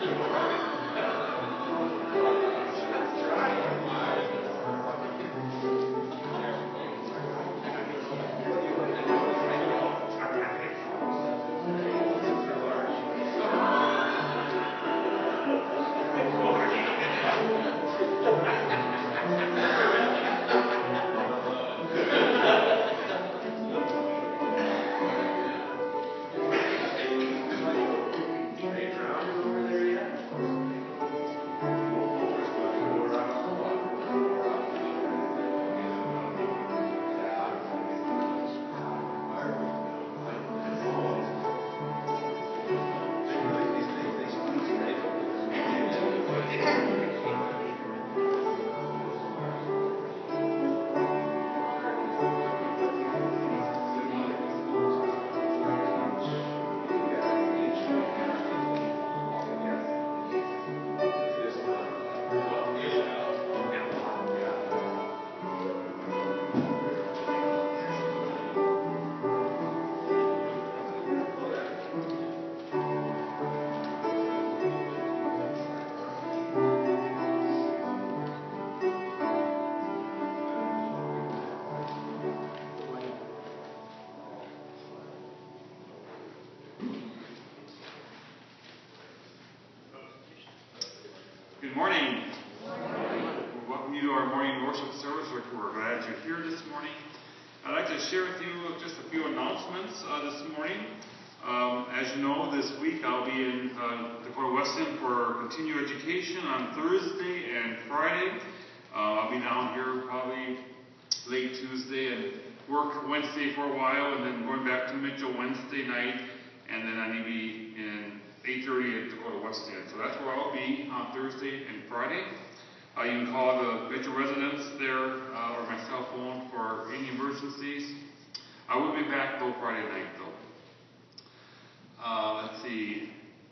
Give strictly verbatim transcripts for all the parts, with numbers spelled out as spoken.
Good morning. Good morning. Welcome you to our morning worship service. We're glad you're here this morning. I'd like to share with you just a few announcements uh, this morning. Um, as you know, this week I'll be in uh, Dakota Wesleyan for continuing education on Thursday and Friday. Uh, I'll be down here probably late Tuesday and work Wednesday for a while, and then going back to Mitchell Wednesday night, and then I may be in eight thirty at Dakota Wesleyan. So that's where I'll be on Thursday and Friday. Uh, you can call the Mitchell residents there uh, or my cell phone for any emergencies. I will be back though Friday night though. Uh, let's see.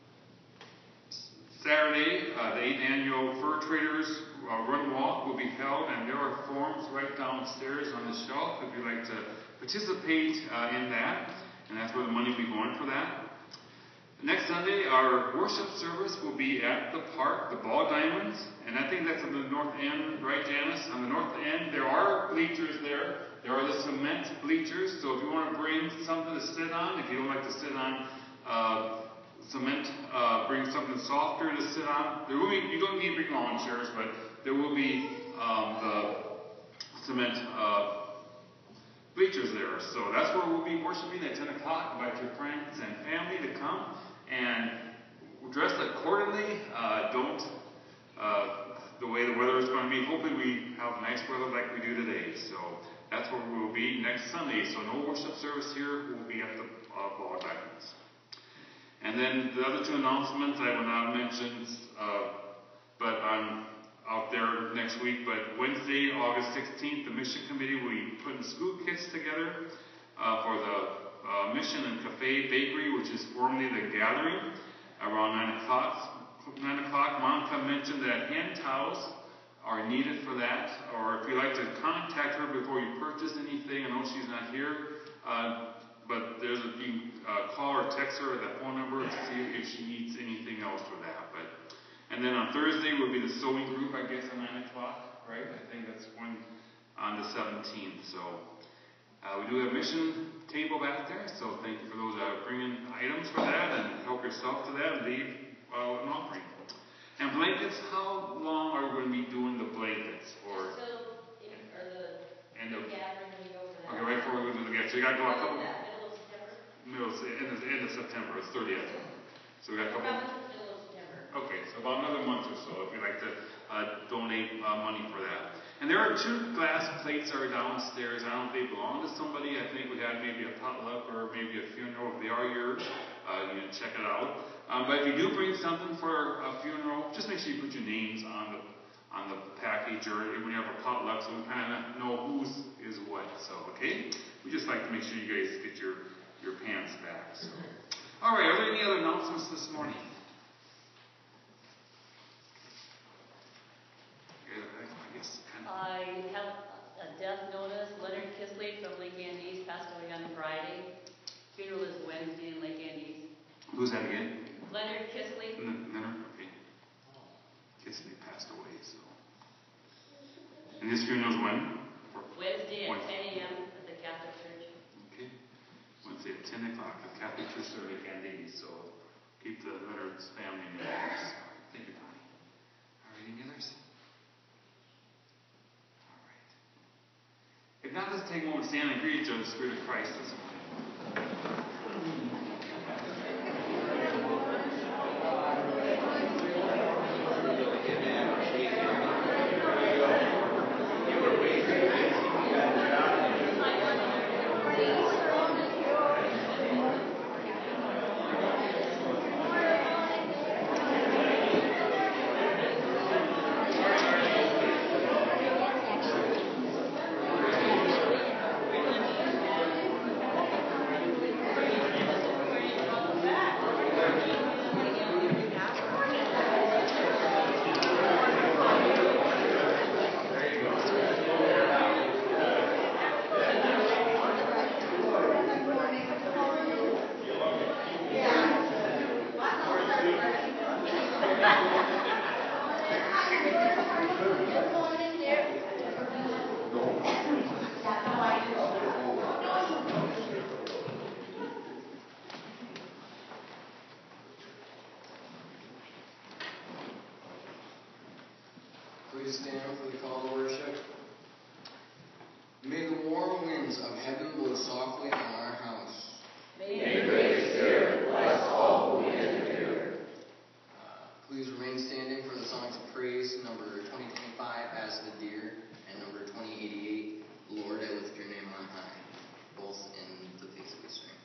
Saturday, uh, the eighth annual Fur Traders uh, Run Walk will be held, and there are forms right downstairs on the shelf if you'd like to participate uh, in that, and that's where the money will be going for that. Next Sunday, our worship service will be at the park, the Ball Diamonds, and I think that's on the north end, right, Janice? On the north end, there are bleachers there. There are the cement bleachers, so if you want to bring something to sit on, if you don't like to sit on uh, cement, uh, bring something softer to sit on. There will be, you don't need to bring lawn chairs, but there will be um, the cement uh, bleachers there. So that's where we'll be worshiping at ten o'clock. Invite your friends and family to come and dress accordingly. Uh, don't, uh, the way the weather is going to be, hopefully we have nice weather like we do today. So that's where we will be next Sunday. So no worship service here. We'll be at the uh, Ball Diamonds. And then the other two announcements I will not mention, uh, but I'm out there next week. But Wednesday, August sixteenth, the Mission Committee will be putting school kits together uh, for the uh, Mission and Cafe Bakery, which is formerly the Gathering, around nine o'clock. nine o'clock, Monica mentioned that hand towels are needed for that. Or if you'd like to contact her before you purchase anything, I know she's not here. Uh, But there's a, you can uh, call or text her at that phone number to see if she needs anything else for that. But and then on Thursday will be the sewing group, I guess, at nine o'clock, right? I think that's one on the seventeenth. So uh, we do have a mission table back there. So thank you for those that are bringing items for that, and help yourself to that and leave uh, an offering. And blankets, how long are we going to be doing the blankets? Or so, in, or the end of gathering when you go for that. Okay, right before we go to the gathering. So you got to go a couple. Middle of September? Middle, end of, end of September. It's thirtieth. So we got a couple. Probably middle of September. Okay, so about another month or so if you'd like to uh, donate uh, money for that. And there are two glass plates that are downstairs. I don't know if they belong to somebody. I think we had maybe a potluck or maybe a funeral. If they are yours, uh, you can check it out. Um, but if you do bring something for a funeral, just make sure you put your names on the on the package, or when you have a potluck, so we kind of know whose is what. So, okay? We just like to make sure you guys get your your pants back. So. All right, are there any other announcements this morning? I guess. I have a death notice. Leonard Kisley from Lake Andes passed away on Friday. Funeral is Wednesday in Lake Andes. Who's that again? Leonard Kisley. N- Leonard, okay. passed away. So, and his funeral's when? Wednesday at Wednesday. ten a m at the Catholic Church. Okay. Wednesday at ten o'clock at Catholic Church of Lake Andes. So keep the Leonard's family in your prayers. Thank you, Connie. All right, any others? All right. If not, let's take a moment to stand and greet each other in the Spirit of Christ this morning. Please stand for the call to worship. May the warm winds of heaven blow softly on our house. May May Great Spirit bless all who enter. Uh, please remain standing for the songs of praise, number twenty twenty-five, As the Deer, and number twenty eighty-eight, Lord, I Lift Your Name on High, both in the piece we sing.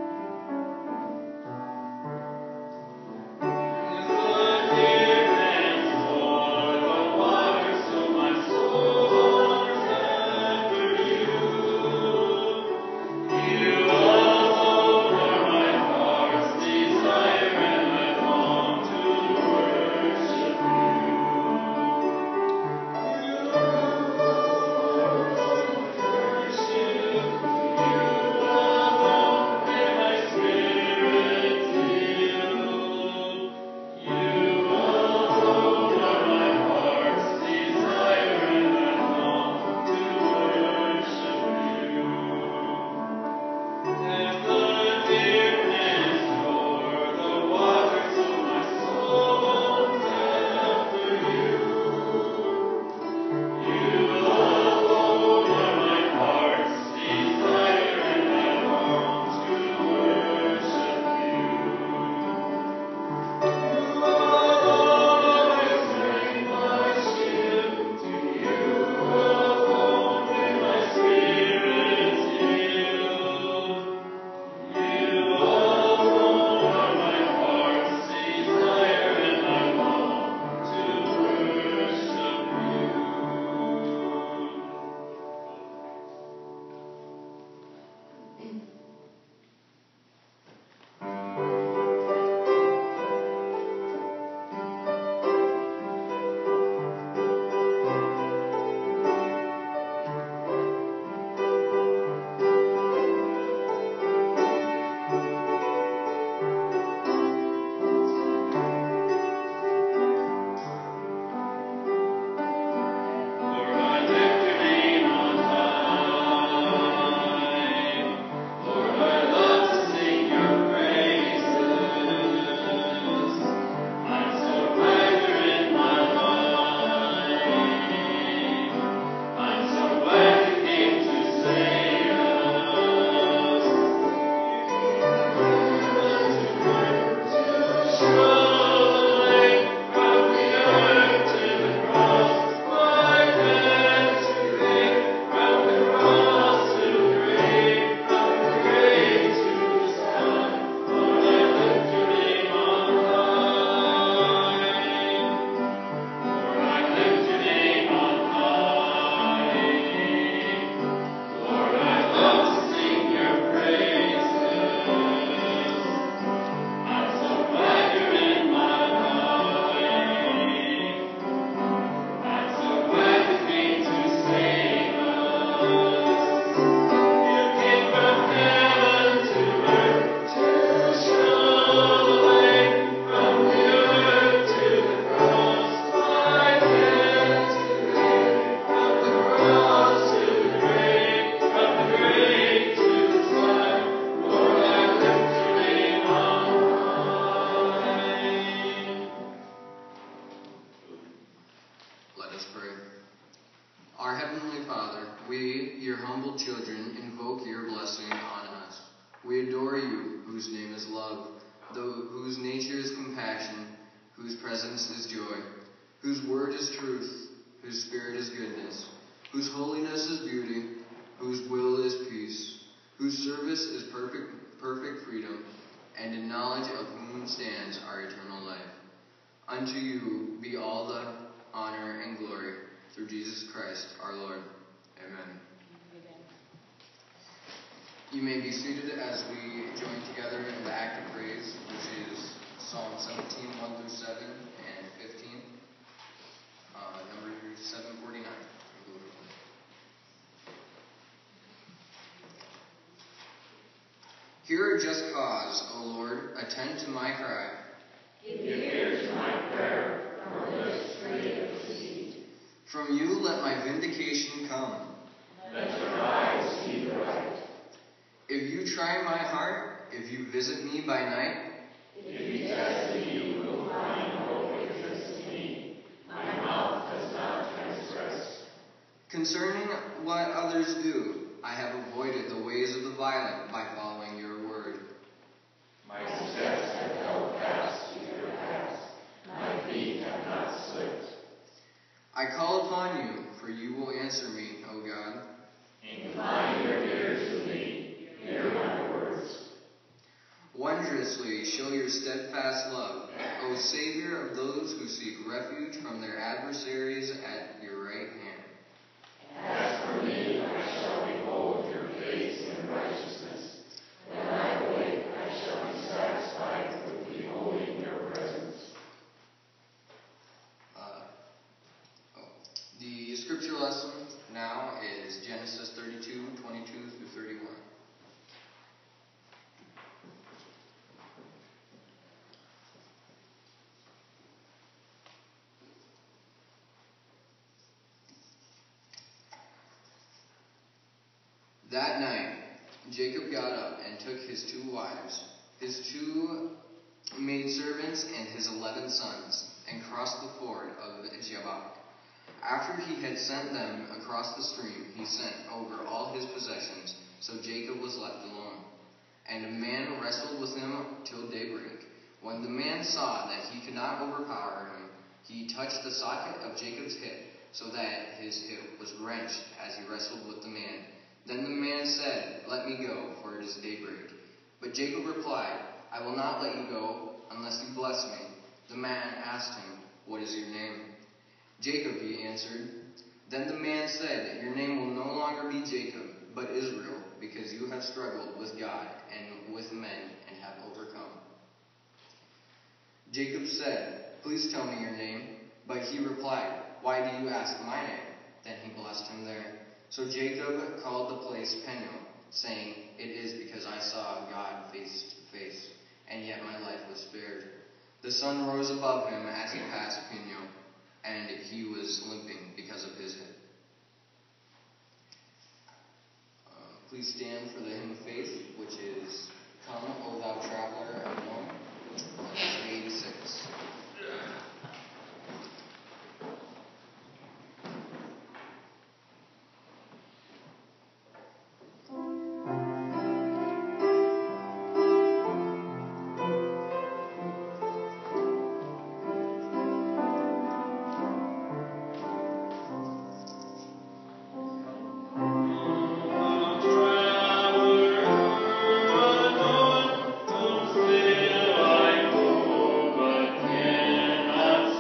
The deer and humble children, invoke your blessing on us. We adore you, whose name is love, though, whose nature is compassion, whose presence is joy, whose word is truth, whose spirit is goodness, whose holiness is beauty, whose will is peace, whose service is perfect, perfect freedom, and in knowledge of whom stands our eternal life. Unto you be all the honor and glory through Jesus Christ our Lord. Amen. You may be seated as we join together in the act of praise, which is Psalm seventeen, one through seven, and fifteen. Uh, number seven forty-nine. Hear a just cause, O Lord, attend to my cry. Give ear to my prayer, from lips free of deceit. From you let my vindication come. Let your eyes see the right. If you try my heart, if you visit me by night, if you test me, you will find no wickedness in me. My mouth does not transgress. Concerning what others do, I have avoided the ways of the violent by following your word. My steps have held fast to your paths. My feet have not slipped. I call upon you, for you will answer me, O God. Incline your ear to me. Hear my words. Wondrously show your steadfast love, O Savior of those who seek refuge from their adversaries at your right hand. As for me, I shall behold your face in righteousness. When I awake, I shall be satisfied with beholding your presence. Uh, oh. The scripture lesson now is Genesis thirty-two, twenty-two through thirty-one. That night, Jacob got up and took his two wives, his two maidservants, and his eleven sons, and crossed the ford of Jabbok. After he had sent them across the stream, he sent over all his possessions, so Jacob was left alone. And a man wrestled with him till daybreak. When the man saw that he could not overpower him, he touched the socket of Jacob's hip, so that his hip was wrenched as he wrestled with the man. Then the man said, "Let me go, for it is daybreak." But Jacob replied, "I will not let you go unless you bless me." The man asked him, "What is your name?" "Jacob," he answered. Then the man said, "Your name will no longer be Jacob, but Israel, because you have struggled with God and with men and have overcome." Jacob said, "Please tell me your name." But he replied, "Why do you ask my name?" Then he blessed him there. So Jacob called the place Peniel, saying, "It is because I saw God face to face, and yet my life was spared." The sun rose above him as he passed Peniel, and he was limping because of his hip. Uh, please stand for the hymn of faith, which is "Come, O Thou Traveler Unknown," three eighty-six. Still I go, but cannot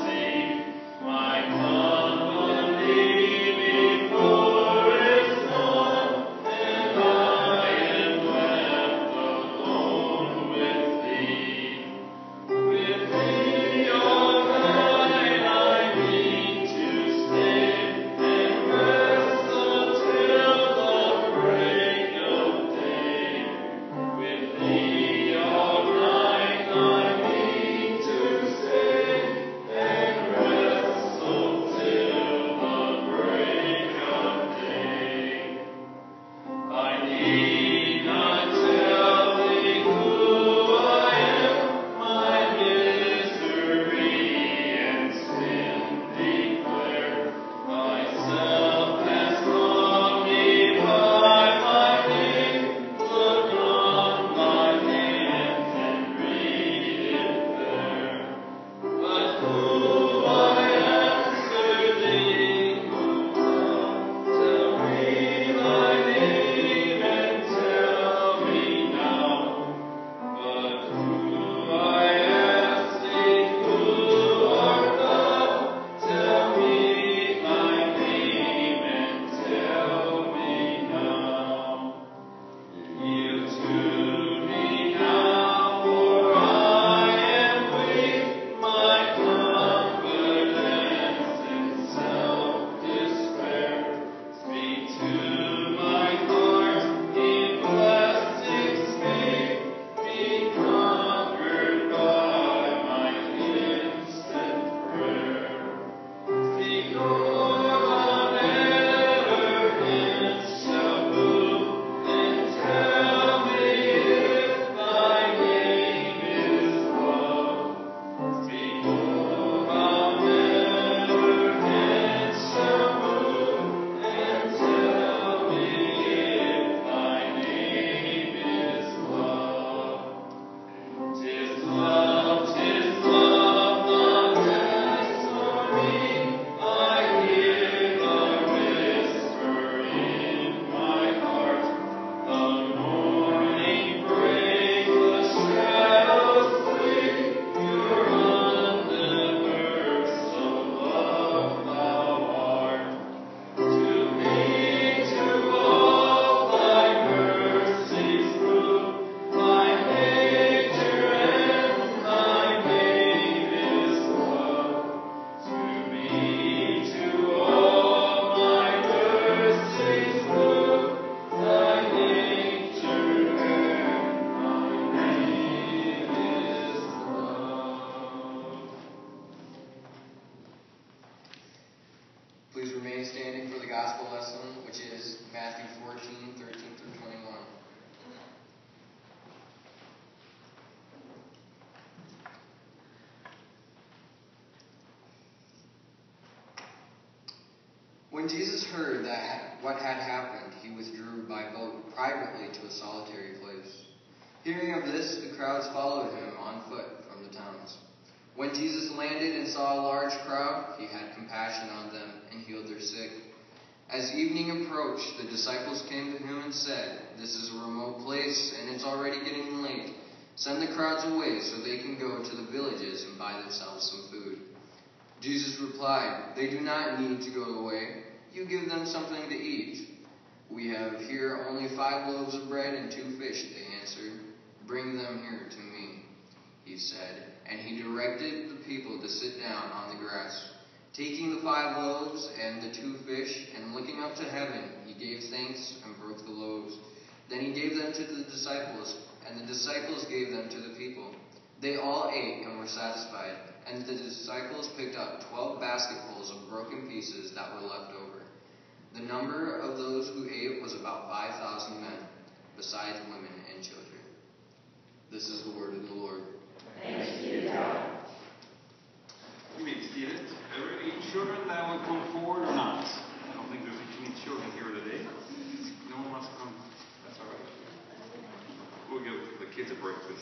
When Jesus heard that what had happened, he withdrew by boat privately to a solitary place. Hearing of this, the crowds followed him on foot from the towns. When Jesus landed and saw a large crowd, he had compassion on them and healed their sick. As evening approached, the disciples came to him and said, "This is a remote place, and it's already getting late. Send the crowds away so they can go to the villages and buy themselves some food." Jesus replied, "They do not need to go away. You give them something to eat." "We have here only five loaves of bread and two fish," they answered. "Bring them here to me," he said, and he directed the people to sit down on the grass. Taking the five loaves and the two fish, and looking up to heaven, he gave thanks and broke the loaves. Then he gave them to the disciples, and the disciples gave them to the people. They all ate and were satisfied, and the disciples picked up twelve basketfuls of broken pieces that were left over. The number of those who ate was about five thousand men, besides women and children. This is the word of the Lord. Thanks be to God. You may be seated. Are there any children that would come forward or not? I don't think there's any children here today. No one wants to come. That's all right. We'll give the kids a break, please.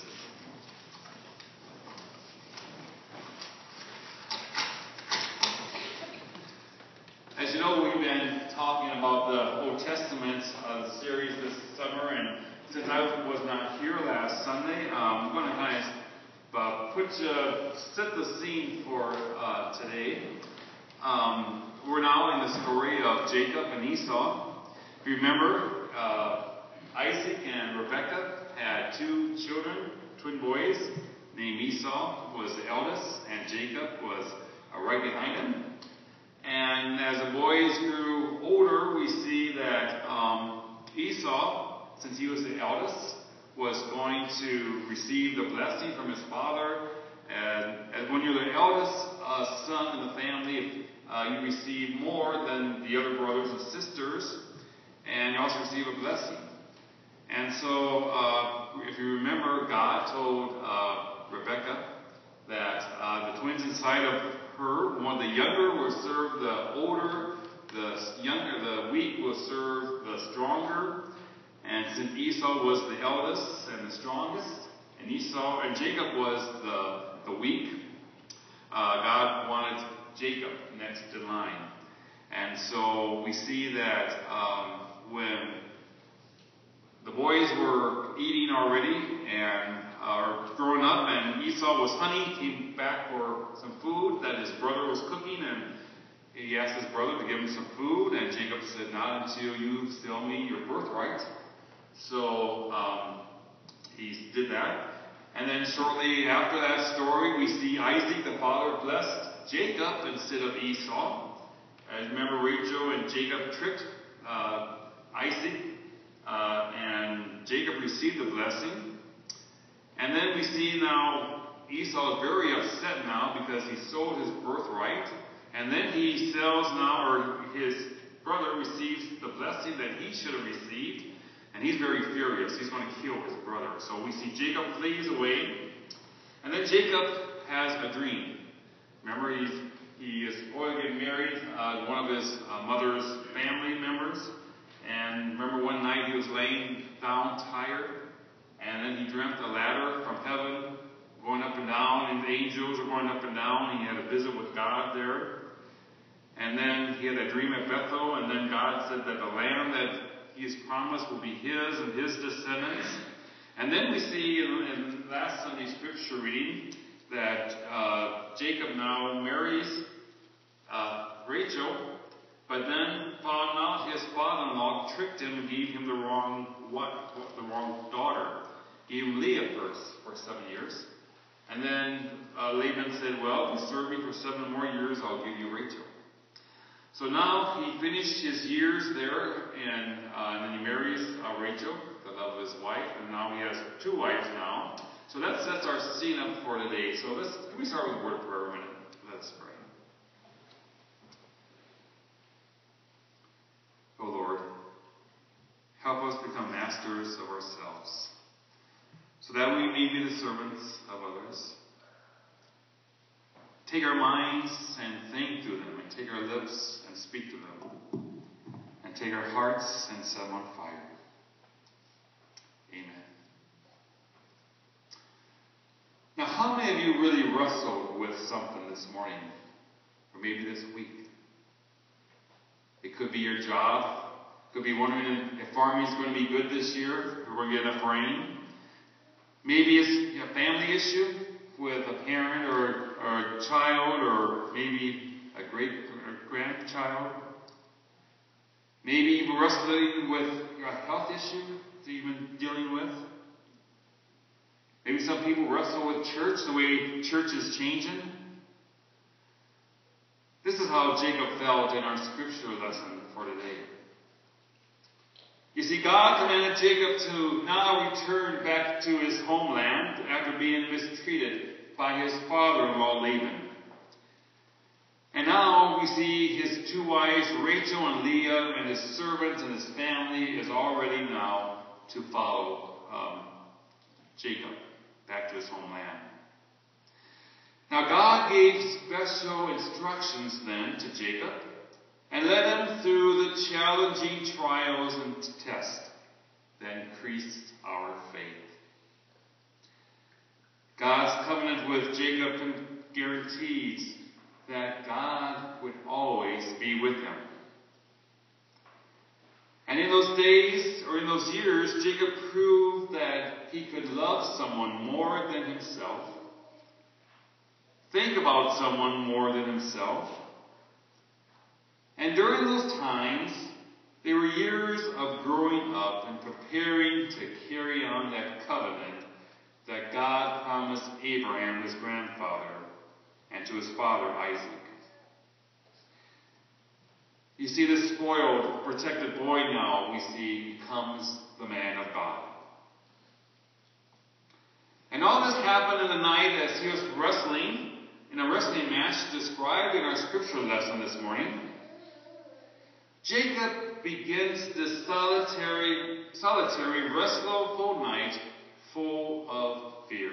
As you know, we've been talking about the Old Testament uh, series this summer, and since I was not here last Sunday, um, I'm going to kind of uh, put uh, set the scene for uh, today. Um, we're now in the story of Jacob and Esau. If you remember, uh, Isaac and Rebekah had two children, twin boys, named Esau was the eldest, and Jacob was uh, right behind him. And as the boys grew older, we see that um, Esau, since he was the eldest, was going to receive the blessing from his father. And, and when you're the eldest uh, son in the family, uh, you receive more than the other brothers and sisters, and you also receive a blessing. And so, uh, if you remember, God told uh, Rebekah that uh, the twins inside of her, one of the younger will serve the older, the younger, the weak will serve the stronger. And since Esau was the eldest and the strongest, and Esau and Jacob was the the weak, uh, God wanted Jacob next in line. And so we see that um, when the boys were eating already and are growing up, and Esau was honey, came back for some food that his brother was cooking, and he asked his brother to give him some food, and Jacob said, "Not until you sell me your birthright." So um, he did that. And then shortly after that story, we see Isaac, the father, blessed Jacob instead of Esau. As remember, Rachel and Jacob tricked uh, Isaac, uh, and Jacob received the blessing. And then we see now Esau is very upset now because he sold his birthright. And then he sells now, or his brother receives the blessing that he should have received. And he's very furious. He's going to kill his brother. So we see Jacob flees away. And then Jacob has a dream. Remember, he's, he is going to get married uh, to one of his uh, mother's family members. And remember, one night he was laying down tired. And then he dreamt a ladder from heaven going up and down. And the angels were going up and down. He had a visit with God there. And then he had a dream at Bethel. And then God said that the land that he has promised will be his and his descendants. And then we see in, in last Sunday's scripture reading that uh, Jacob now marries uh, Rachel, but then found out his father-in-law tricked him and gave him the wrong what, the wrong daughter. Gave him Leah first for seven years. And then uh, Laban said, "Well, if you serve me for seven more years, I'll give you Rachel." So now he finished his years there, and, uh, and then he marries uh, Rachel, the love of his wife, and now he has two wives now. So that's that's our scene up for today. So let's can we start with a word of prayer a minute? Let's pray. Oh Lord, help us become masters of ourselves, so that we may be the servants of others. Take our minds and think through them, and take our lips and and speak to them and take our hearts and set them on fire. Amen. Now, how many of you really wrestled with something this morning, or maybe this week? It could be your job. It could be wondering if farming is going to be good this year, if we're going to get enough rain. Maybe it's a family issue with a parent or, or a child, or maybe a great or grandchild. Maybe you're wrestling with a health issue that you've been dealing with. Maybe some people wrestle with church, the way church is changing. This is how Jacob felt in our scripture lesson for today. You see, God commanded Jacob to now return back to his homeland after being mistreated by his father-in-law Laban. And now we see his two wives, Rachel and Leah, and his servants and his family is all ready now to follow um, Jacob back to his homeland. Now God gave special instructions then to Jacob and led him through the challenging trials and tests that increased our faith. God's covenant with Jacob guarantees that God would always be with him. And in those days, or in those years, Jacob proved that he could love someone more than himself, think about someone more than himself. And during those times, they were years of growing up and preparing to carry on that covenant that God promised Abraham, his grandfather, and to his father Isaac. You see, this spoiled, protected boy now, we see, becomes the man of God. And all this happened in the night as he was wrestling in a wrestling match described in our scripture lesson this morning. Jacob begins this solitary, solitary, wrestleful night full of fear.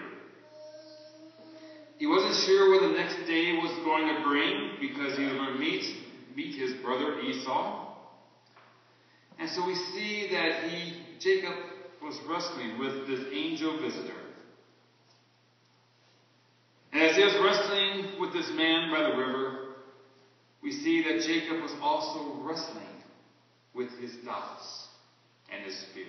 He wasn't sure what the next day was going to bring because he was going to meet, meet his brother Esau. And so we see that he, Jacob was wrestling with this angel visitor. And as he was wrestling with this man by the river, we see that Jacob was also wrestling with his doubts and his fears.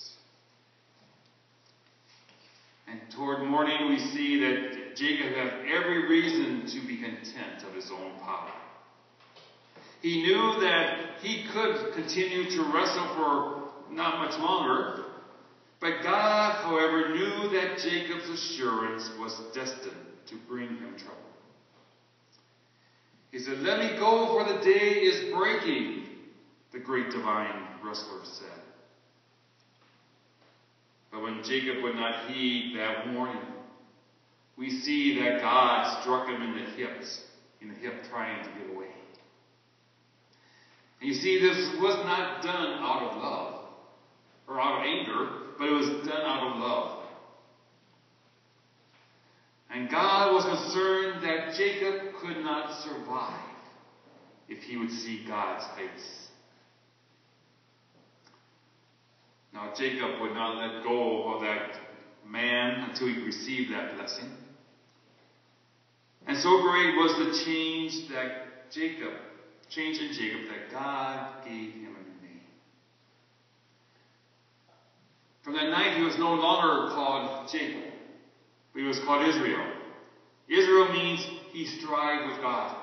And toward morning we see that Jacob had every reason to be content of his own power. He knew that he could continue to wrestle for not much longer, but God, however, knew that Jacob's assurance was destined to bring him trouble. He said, "Let me go, for the day is breaking," the great divine wrestler said. But when Jacob would not heed that warning, we see that God struck him in the hips, in the hip, trying to get away. And you see, this was not done out of love, or out of anger, but it was done out of love. And God was concerned that Jacob could not survive if he would see God's face. Now, Jacob would not let go of that man until he received that blessing. And so great was the change that Jacob, change in Jacob, that God gave him a new name. From that night, he was no longer called Jacob, but he was called Israel. Israel means he strived with God.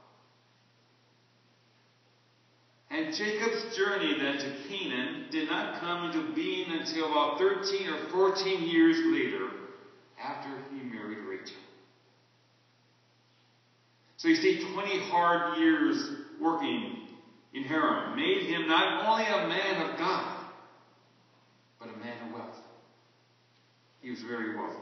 And Jacob's journey then to Canaan did not come into being until about thirteen or fourteen years later, after he married Rachel. So you see, twenty hard years working in Haran made him not only a man of God, but a man of wealth. He was very wealthy.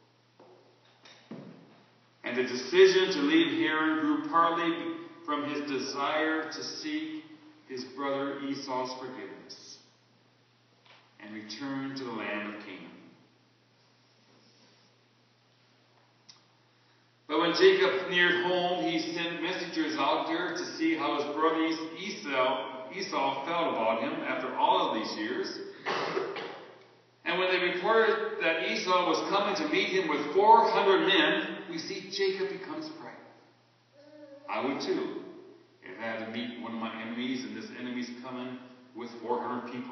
And the decision to leave Haran grew partly from his desire to seek his brother Esau's forgiveness and return to the land of Canaan. But when Jacob neared home, he sent messengers out there to see how his brother Esau, Esau felt about him after all of these years. And when they reported that Esau was coming to meet him with four hundred men, we see Jacob becomes pregnant. I would too, if I had to meet one of my enemies and this enemy's coming with four hundred people.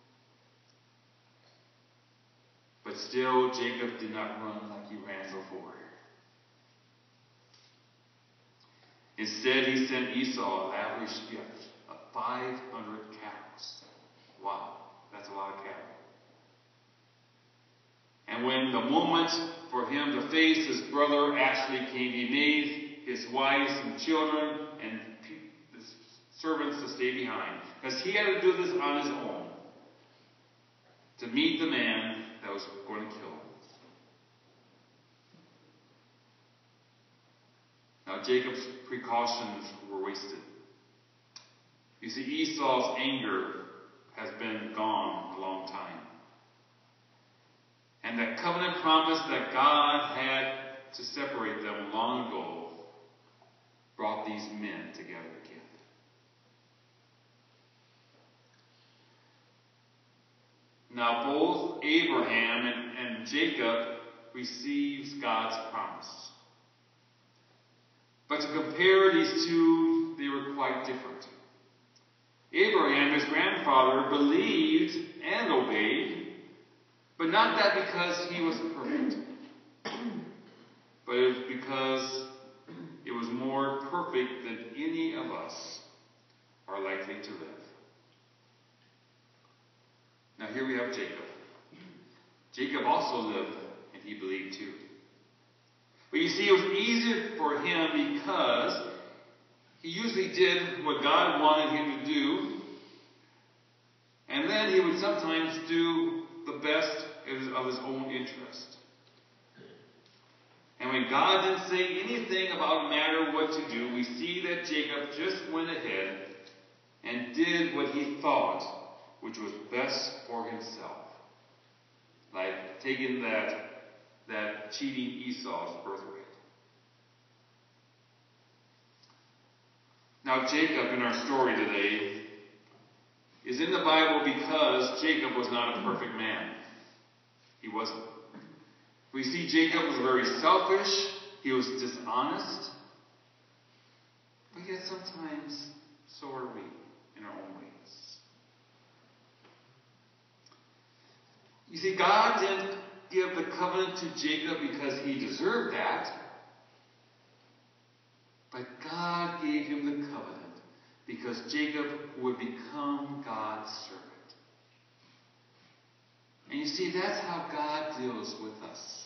But still, Jacob did not run like he ran before. Instead, he sent Esau a lavish gift of five hundred cows. Wow, that's a lot of cattle. And when the moment for him to face his brother actually came, he made his wives and children and his servants to stay behind. Because he had to do this on his own to meet the man that was going to kill him. Now Jacob's precautions were wasted. You see, Esau's anger has been gone a long time. And that covenant promise that God had to separate them long ago brought these men together again. Now both Abraham and, and Jacob receives God's promise. But to compare these two, they were quite different. Abraham, his grandfather, believed and obeyed, but not that because he was perfect, but it was because it was more perfect than any of us are likely to live. Now here we have Jacob. Jacob also lived, and he believed too. But you see, it was easier for him because he usually did what God wanted him to do, and then he would sometimes do the best of his own interest. And when God didn't say anything about a matter what to do, we see that Jacob just went ahead and did what he thought, which was best for himself. Like taking that, that cheating Esau's birthright. Now Jacob in our story today is in the Bible because Jacob was not a perfect man. He wasn't. We see Jacob was very selfish. He was dishonest. But yet sometimes so are we in our own ways. You see, God didn't give the covenant to Jacob because he deserved that. But God gave him the covenant because Jacob would become God's servant. And you see, that's how God deals with us.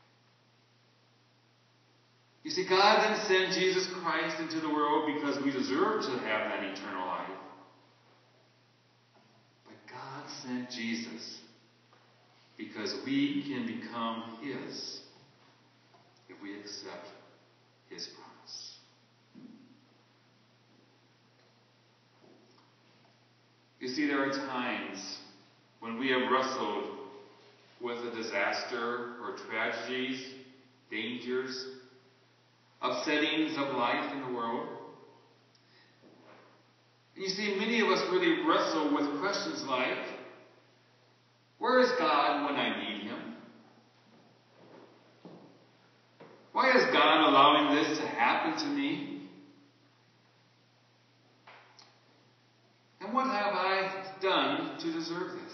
You see, God didn't send Jesus Christ into the world because we deserve to have that eternal life. But God sent Jesus because we can become His if we accept His promise. You see, there are times when we have wrestled with a disaster or tragedies, dangers, upsettings of life in the world. And you see, many of us really wrestle with questions like, where is God when I need Him? Why is God allowing this to happen to me? And what have I done to deserve this?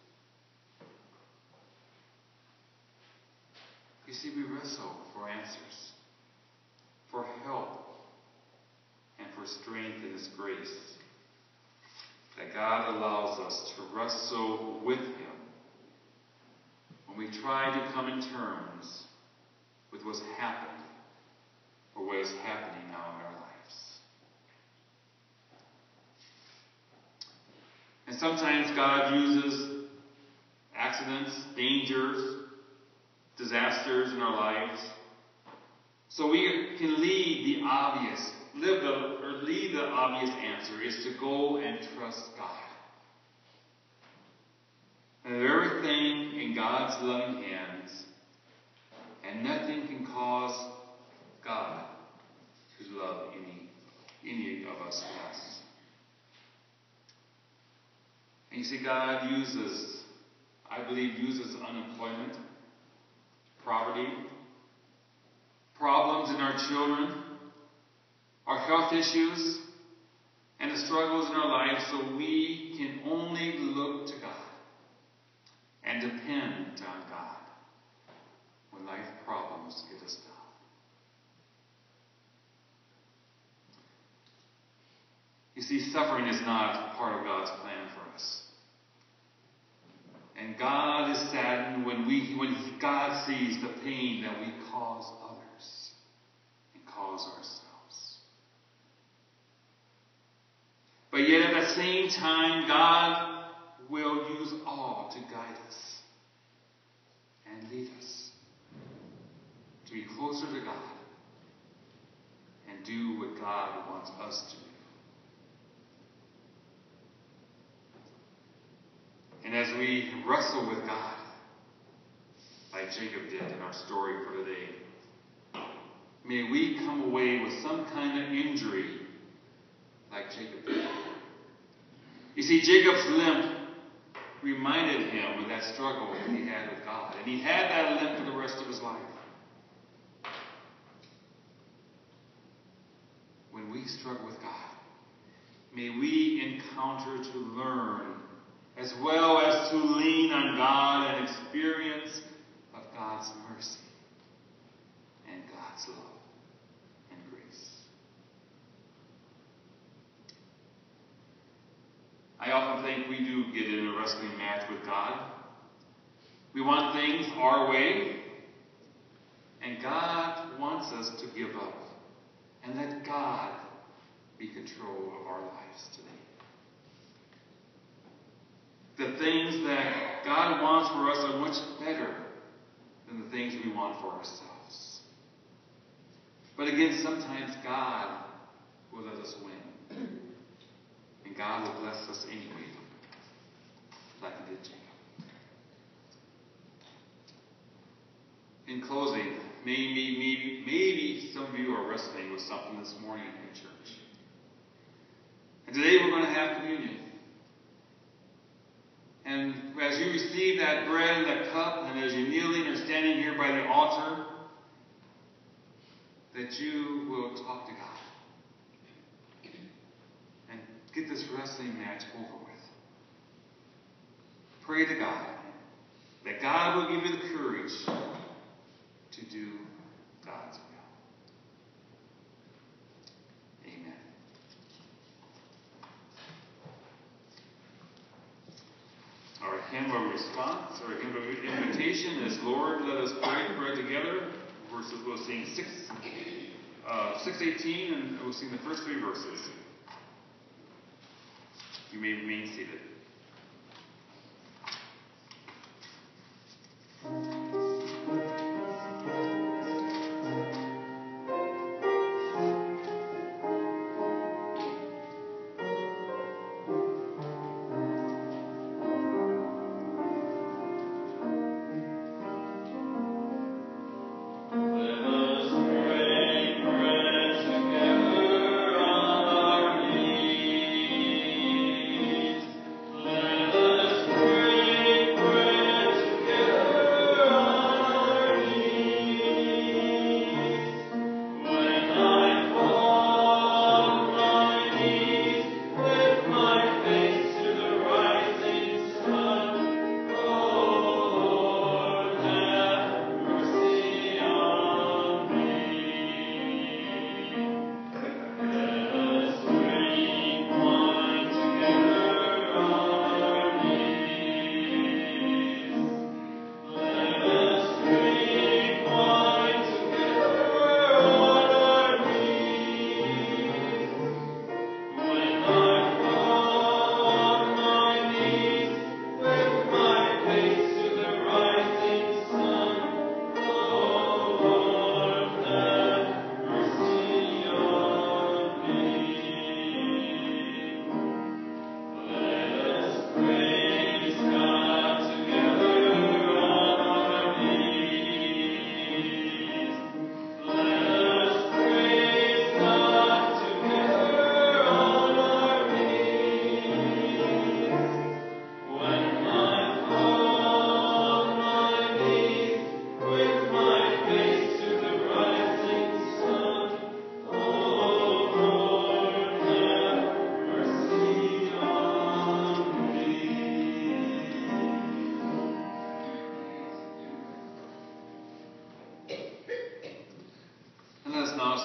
You see, we wrestle for answers, for help, and for strength in His grace. That God allows us to wrestle with Him when we try to come in terms with what's happened or what is happening now in our lives. And sometimes God uses accidents, dangers, disasters in our lives so we can lead the obvious, live the, or lead the obvious answer is to go and trust God. And everything in God's loving hands, and nothing can cause God love any, any of us less. And you see, God uses, I believe, uses unemployment, poverty, problems in our children, our health issues, and the struggles in our lives so we can only look to God and depend on God when life problems get us down. You see, suffering is not part of God's plan for us. And God is saddened when we, when God sees the pain that we cause others and cause ourselves. But yet at the same time, God will use all to guide us and lead us to be closer to God and do what God wants us to do. And as we wrestle with God, like Jacob did in our story for today, may we come away with some kind of injury like Jacob did. You see, Jacob's limp reminded him of that struggle that he had with God. And he had that limp for the rest of his life. When we struggle with God, may we encounter to learn as well as to lean on God and experience of God's mercy and God's love and grace. I often think we do get in a wrestling match with God. We want things our way, and God wants us to give up and let God be control of our lives today. The things that God wants for us are much better than the things we want for ourselves. But again, sometimes God will let us win. And God will bless us anyway, like He did Jacob. In closing, maybe, maybe, maybe some of you are wrestling with something this morning in church. And today we're going to have communion. And as you receive that bread and that cup, and as you're kneeling or standing here by the altar, that you will talk to God and get this wrestling match over with. Pray to God that God will give you the courage to do God's will. Amen. Our hymn of response, or hymn of invitation is Lord, let us break bread together. Verses we'll sing six, uh, six eighteen, and we'll sing the first three verses. You may remain seated. Together on our knees.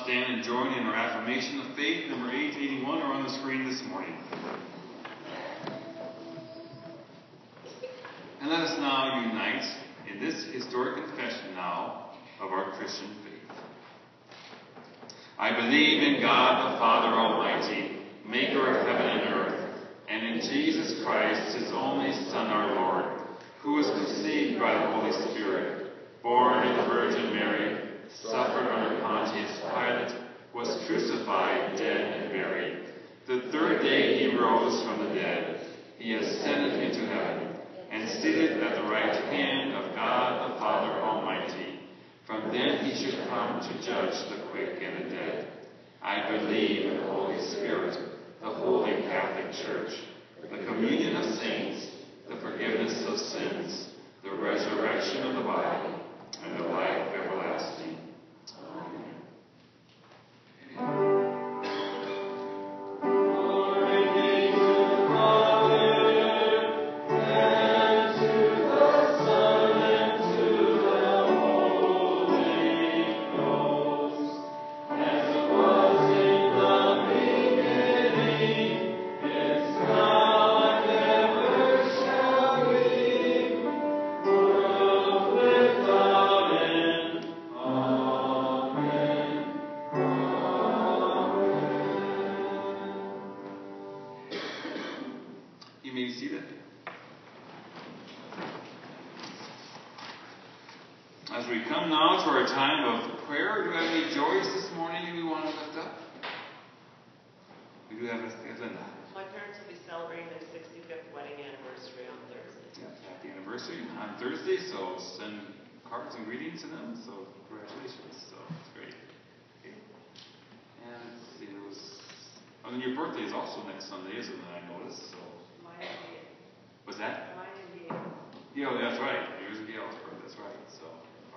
stand and join in our affirmation of faith, number eight eighty-one, are on the screen this morning. And let us now unite in this historic confession now of our Christian faith. I believe in God the Father Almighty, maker of heaven and earth, and in Jesus Christ, his only Son, our Lord, who was conceived by the Holy Spirit, born of the Virgin Mary, suffered under Pontius Pilate, was crucified, dead, and buried. The third day he rose from the dead. He ascended into heaven, and seated at the right hand of God the Father Almighty. From then he should come to judge the quick and the dead. I believe in the Holy Spirit, the Holy Catholic Church, the communion of saints, the forgiveness of sins, the resurrection of the body, and the life everlasting. Amen. As we come now to our time of prayer, do we have any joys this morning we want to lift up? We do have a Linda. My parents will be celebrating their sixty-fifth wedding anniversary on Thursday. Yeah, happy anniversary on Thursday, so send cards and greetings to them. So congratulations. So it's great. Okay. And let's see, it was. Oh, and your birthday is also next Sunday, isn't it? I noticed. So. Mine and Gail. What's that? Mine and Gail. Yeah, that's right. Yours and Gail's birthday. That's right. So.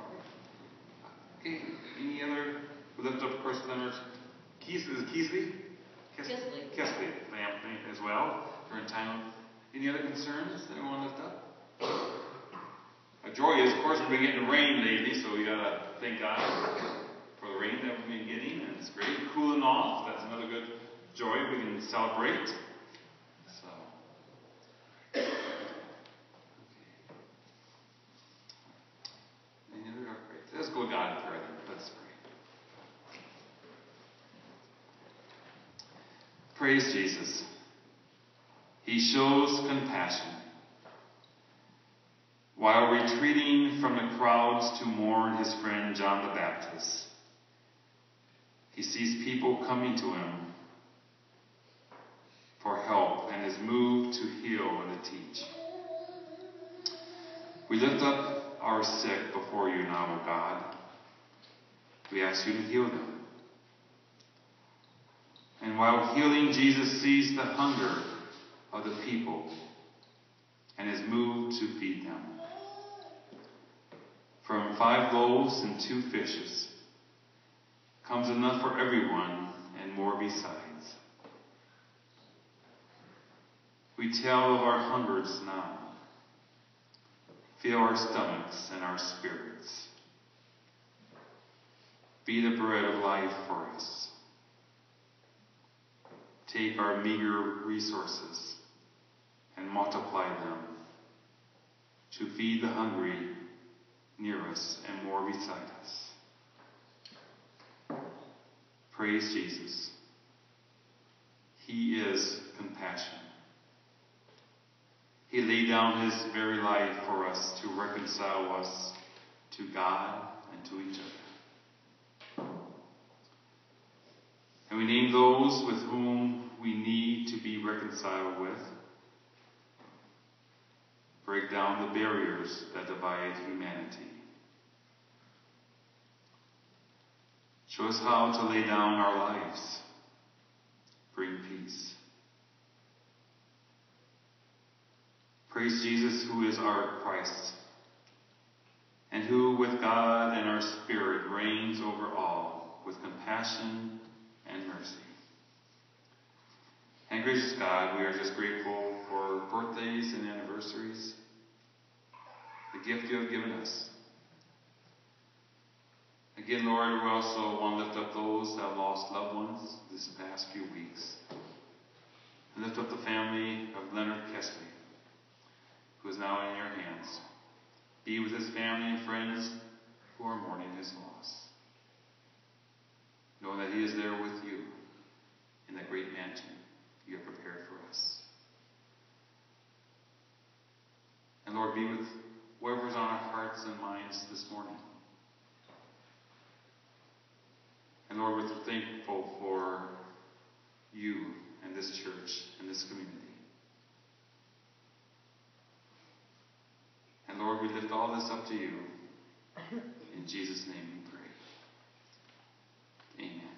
Okay, any other? We lift up, of course, members. Keys, is it Keesley? Kesley. Kesley, family as well. For a time of. Any other concerns that we want to lift up? A joy is, of course, we've been getting rain lately, so we gotta thank God for the rain that we've been getting, and it's great. Cooling off, that's another good joy we can celebrate. So. Okay. Any other? Great. Let's go to God in prayer then. Let's pray. Praise Jesus. He shows compassion. While retreating from the crowds to mourn his friend John the Baptist, he sees people coming to him for help and is moved to heal and to teach. We lift up our sick before you now, O God. We ask you to heal them. And while healing, Jesus sees the hunger of the people and is moved to feed them. From five loaves and two fishes comes enough for everyone and more besides. We tell of our hungers now. Fill our stomachs and our spirits. Be the bread of life for us. Take our meager resources and multiply them to feed the hungry near us and more beside us. Praise Jesus. He is compassion. He laid down his very life for us to reconcile us to God and to each other. And we name those with whom we need to be reconciled with. Break down the barriers that divide humanity. Show us how to lay down our lives. Bring peace. Praise Jesus, who is our Christ, and who with God and our Spirit reigns over all with compassion and mercy. And gracious God, we are just grateful for birthdays and anniversaries, the gift you have given us, a Again, Lord, we also want to lift up those that have lost loved ones this past few weeks. And lift up the family of Leonard Kesley, who is now in your hands. Be with his family and friends who are mourning his loss. Knowing that he is there with you in that great mansion you have prepared for us. And Lord, be with whoever's on our hearts and minds this morning. And Lord, we're thankful for you and this church and this community. And Lord, we lift all this up to you. In Jesus' name we pray. Amen.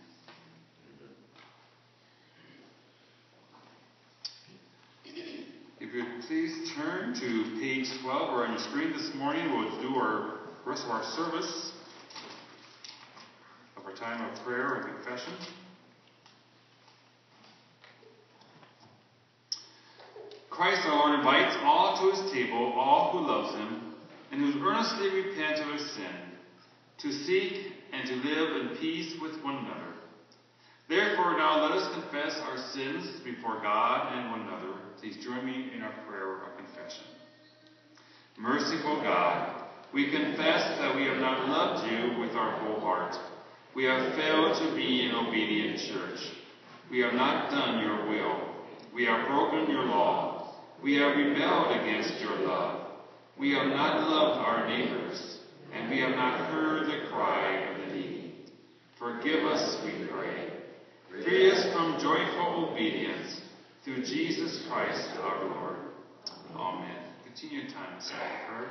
If you would please turn to page twelve, or on your screen this morning, we'll do our rest of our service of our time of prayer and confession. Christ our Lord invites all to his table, all who loves him, and who earnestly repent of their sin, to seek and to live in peace with one another. Therefore now let us confess our sins before God and one another. Please join me in our prayer of confession. Merciful God, we confess that we have not loved you with our whole heart. We have failed to be an obedient church. We have not done your will. We have broken your law. We have rebelled against your love. We have not loved our neighbors, and we have not heard the cry of the needy. Forgive us, we pray. Free us from joyful obedience through Jesus Christ our Lord. Amen. Continue your time of prayer.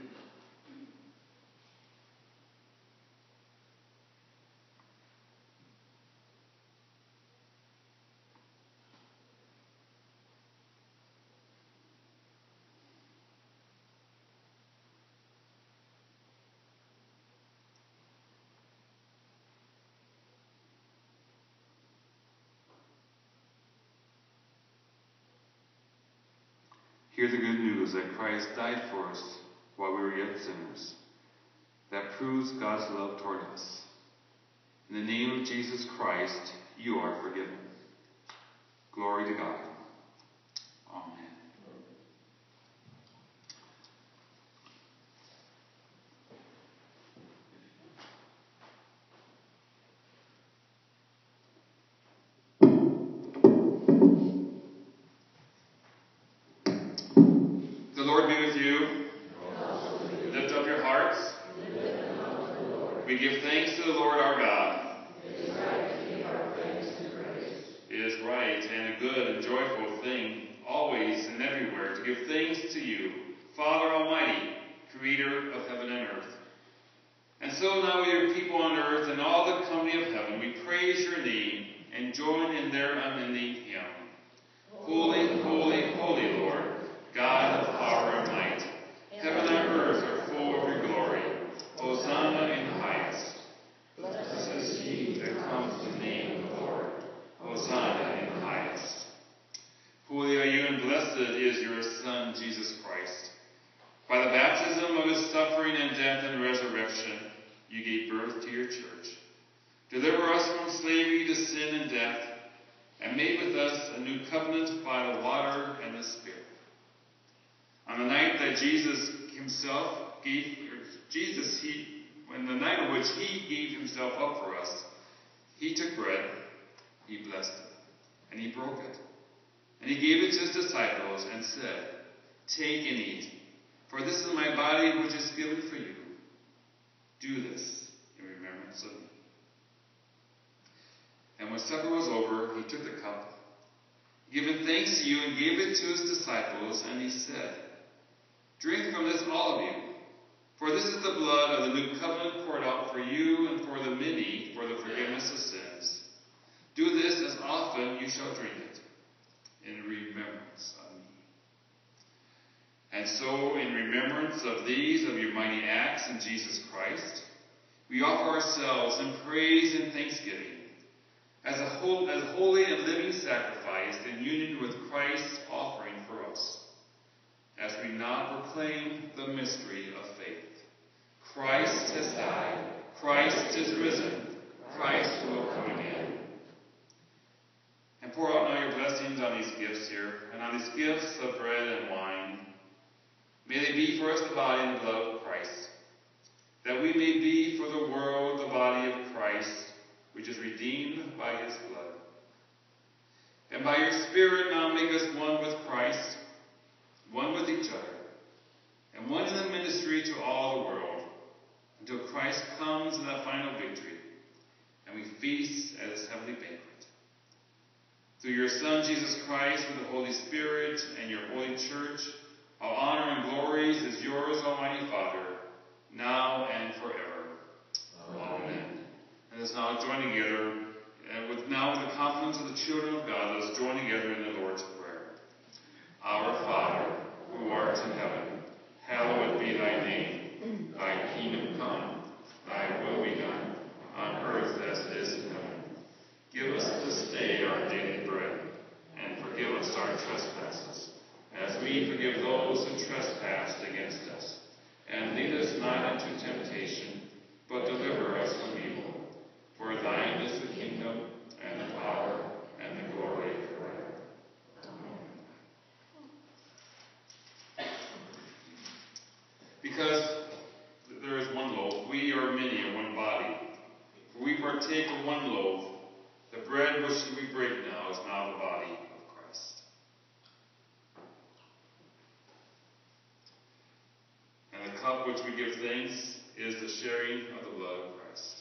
Hear the good news that Christ died for us while we were yet sinners. That proves God's love toward us. In the name of Jesus Christ, you are forgiven. Glory to God. Amen. The Lord be with you. Lift up your hearts. We give thanks to the Lord our God. It is right to give our thanks and praise. It is right and a good and joyful thing, always and everywhere, to give thanks to you, Father Almighty, Creator of heaven and earth. And so now we are people on earth and all the company of heaven, we praise your name and join in their unending hymn. Holy, holy, holy Lord, God of power and might, heaven and earth are full of your glory. Hosanna in the highest. Blessed is he that comes in the name of the Lord. Hosanna in the highest. Holy are you, and blessed is your Son, Jesus Christ. By the baptism of his suffering and death and resurrection, you gave birth to your church. Deliver us from slavery to sin and death, and made with us a new covenant by the water and the Spirit. On the night that Jesus himself gave, Jesus, he, when the night on which he gave himself up for us, he took bread, he blessed it, and he broke it. And he gave it to his disciples and said, "Take and eat, for this is my body which is given for you. Do this in remembrance of me." And when supper was over, he took the cup, given thanks to you, and gave it to his disciples, and he said, "Drink from this, all of you, for this is the blood of the new covenant poured out for you and for the many for the forgiveness of sins. Do this as often you shall drink it, in remembrance of me." And so, in remembrance of these, of your mighty acts in Jesus Christ, we offer ourselves in praise and thanksgiving as a whole, as holy and living sacrifice in union with Christ's offering for us, as we now proclaim the mystery of faith. Christ has died Christ is risen. Christ will come again. And pour out now your blessings on these gifts here, and on these gifts of bread and wine. May they be for us the body and the blood of Christ, that we may be for the world the body of Christ, which is redeemed by his blood. And by your Spirit now make us one with Christ, one with each other, and one in the ministry to all the world, until Christ comes in that final victory, and we feast at his heavenly banquet. Through your Son, Jesus Christ, with the Holy Spirit and your holy church, all honor and glories is yours, Almighty Father, now and forever. Amen. Amen. And let's now join together, and with now with the confidence of the children of God, let us join together in the Lord's Prayer. Our Father, who art in heaven, hallowed be thy name. Thy kingdom come, thy will be done, on earth as it is in heaven. Give us this day our daily bread, and forgive us our trespasses, as we forgive those who trespass against us. And lead us not into temptation, but deliver us from evil. For thine is the kingdom, and the power, and the glory forever. Amen. Because there is one loaf, we are many in one body. For we partake of one loaf. The bread which we break now is now the body of Christ. And the cup which we give thanks is the sharing of the blood of Christ.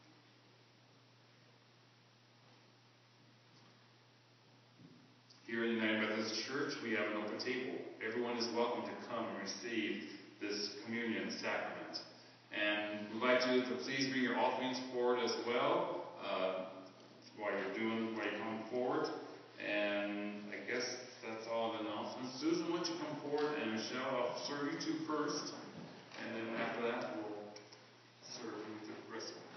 Here in the United Methodist Church, we have an open table. Everyone is welcome to come and receive this communion sacrament. And we'd like you to please bring your offerings forward as well. Uh, while you're doing, while you're coming forward. And I guess that's all the announcements. Susan, why don't you come forward, and Michelle, I'll serve you two first, and then after that, we'll serve you the rest of it.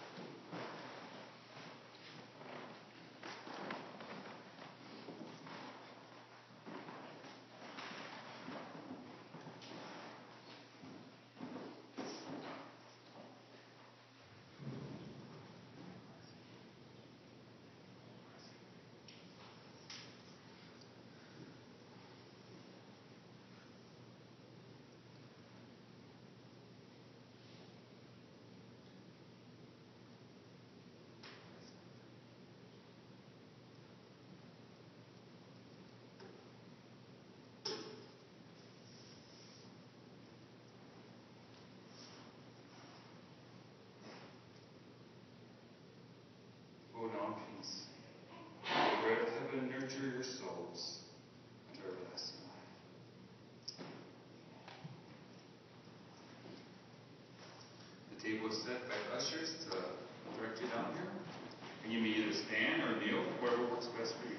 Go now in peace. The bread of heaven nurture your souls unto everlasting life. The table is set by ushers to direct you down here. And you may either stand or kneel, whatever works best for you.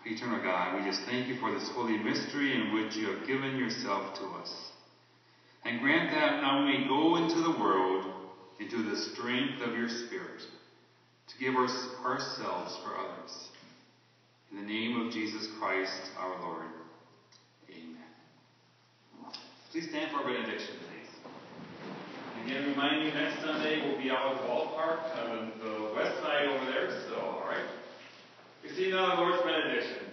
Eternal God, we just thank you for this holy mystery in which you have given yourself to us. And grant that now we may go into the world, into the strength of your Spirit, to give our, ourselves for others. In the name of Jesus Christ, our Lord. Amen. Please stand for benediction, please. Again, remind you, next Sunday we'll be out at the ballpark on the west side over there, so, all right. We see now the Lord's benediction.